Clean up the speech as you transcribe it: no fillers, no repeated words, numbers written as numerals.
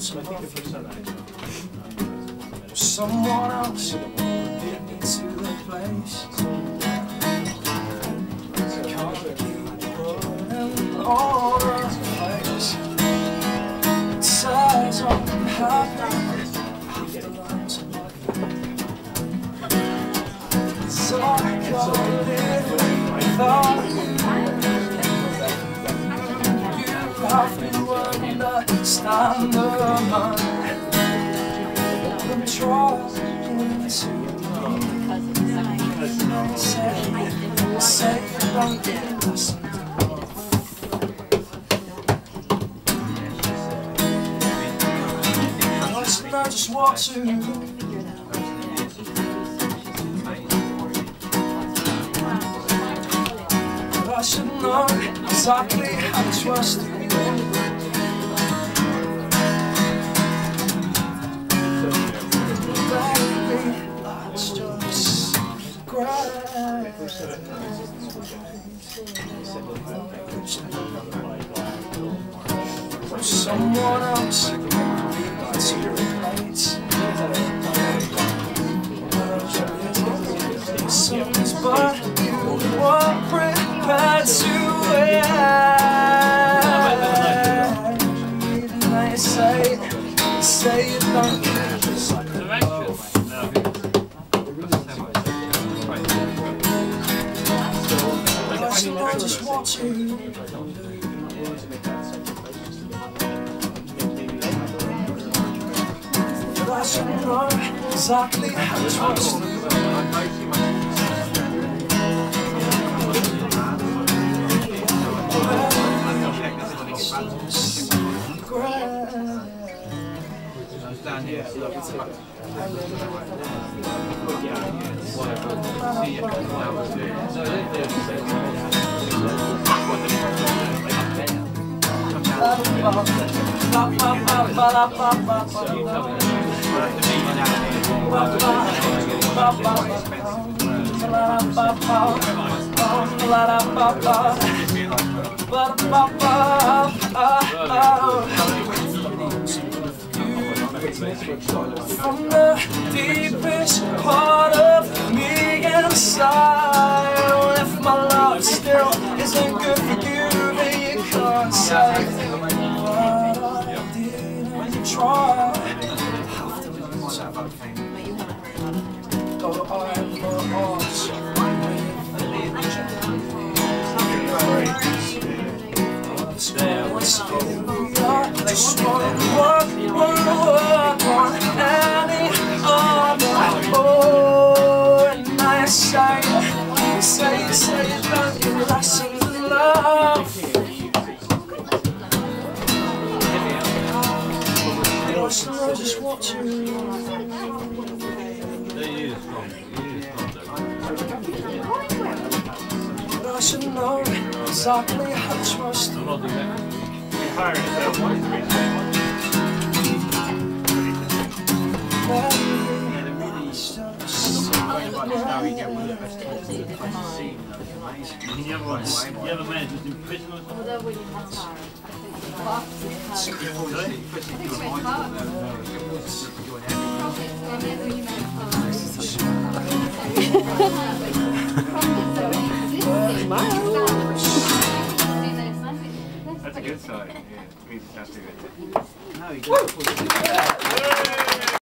someone else beat me to the place. Can't keep running all over the place. It says I'm happy after learning to love you. So I can't live without you. You have to understand the mind. I'm trying to say you don't listen. I should know just what to do. I should know exactly how to trust you. Baby, let's just grab someone else to replace. Songs, but you weren't prepared to wait. Now you say you don't care. I just want to. But I should know exactly how to trust you. From the deepest part of me inside, if my love still isn't good for you, then you can't say what I did and try. Have to learn to go I just want to work on any other. Oh, and now you say you don't give lessons in love. I just want to. But I should know exactly how to trust you. You ever managed to do prison or something? That's a good side. Yeah, that's a good.